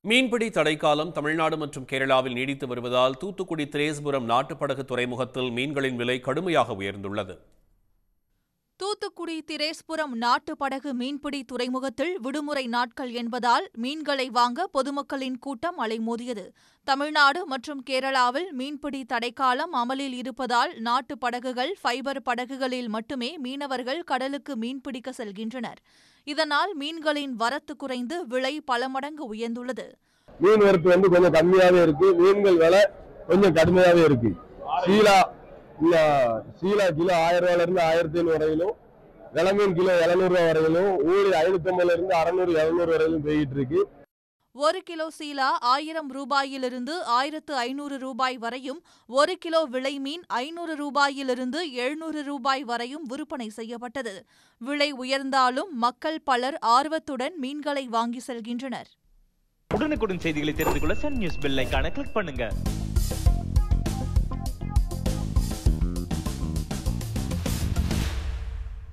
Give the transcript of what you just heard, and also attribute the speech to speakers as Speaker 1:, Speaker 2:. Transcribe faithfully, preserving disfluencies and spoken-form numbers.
Speaker 1: மீன்பிடி தடைக்காலம் தமிழ்நாடு மற்றும் கேரளாவில் நீடித்து வருவதால் தூத்துக்குடி திரேஸ்புரம் நாட்டுப்படகு துறைமுகத்தில் மீன்களின் விலை கடுமையாக உயர்ந்துள்ளது.
Speaker 2: தூத்துக்குடி திரேஸ்புரம் நாட்டுப்படகு மீன்பிடி துறைமுகத்தில் விடுமுறை நாட்கள் என்பதால் மீன்களை வாங்க பொதுமக்களின் கூட்டம் அலைமோதியது. தமிழ்நாடு மற்றும் கேரளாவில் மீன்பிடி தடைக்காலம் அமலில் இருப்பதால் நாட்டு படகுகள், ஃபைபர் படகுகளில் மட்டுமே மீனவர்கள் கடலுக்கு மீன்பிடிக்க செல்கின்றனர். இதனால் மீன்களின் வரத்து குறைந்து விலை பல மடங்கு உயர்ந்துள்ளது.
Speaker 3: மீன் வரத்து வந்து கொஞ்சம் கம்மியாவே இருக்கு, மீன்கள் விலை கொஞ்சம் கடுமையாவே இருக்கு. சீலா சீலா கிலோ ஆயிரம் ரூபாயில இருந்து ஆயிரத்தி ஐநூறு வரையிலும், விளமீன் கிலோ எழுநூறு ரூபாய் வரையிலும், ஊழி ஐநூத்தி ஐம்பதுல இருந்து அறுநூறு எழுநூறு வரையிலும் போயிட்டு இருக்கு.
Speaker 2: ஒரு கிலோ சீலா ஆயிரம் ரூபாயிலிருந்து ஆயிரத்து ஐநூறு ரூபாய் வரையும், ஒரு கிலோ விளைமீன் ஐநூறு ரூபாயிலிருந்து எழுநூறு ரூபாய் வரையும் விற்பனை செய்யப்பட்டது. விலை உயர்ந்தாலும் மக்கள் பலர் ஆர்வத்துடன் மீன்களை வாங்கி செல்கின்றனர்.
Speaker 4: உடனுக்குடன் செய்திகளை தெரிந்து கொள்ள சன் நியூஸ் பெல் ஐகானை கிளிக் பண்ணுங்க.